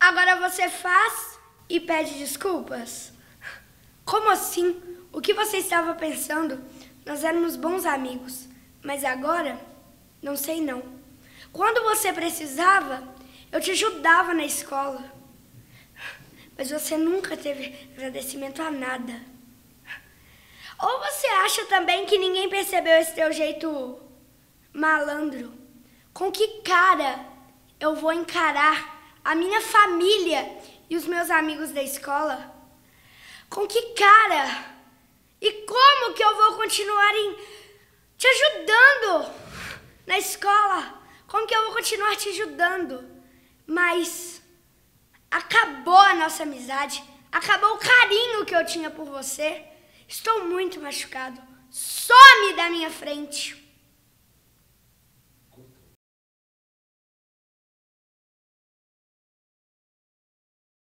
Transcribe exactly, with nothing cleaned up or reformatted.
Agora você faz e pede desculpas? Como assim? O que você estava pensando? Nós éramos bons amigos, mas agora, não sei não. Quando você precisava, eu te ajudava na escola. Mas você nunca teve agradecimento a nada. Ou você acha também que ninguém percebeu esse teu jeito malandro? Com que cara eu vou encarar a minha família e os meus amigos da escola? Com que cara? E como que eu vou continuar em, te ajudando na escola? Como que eu vou continuar te ajudando? Mas acabou a nossa amizade, acabou o carinho que eu tinha por você. Estou muito machucado. Some da minha frente.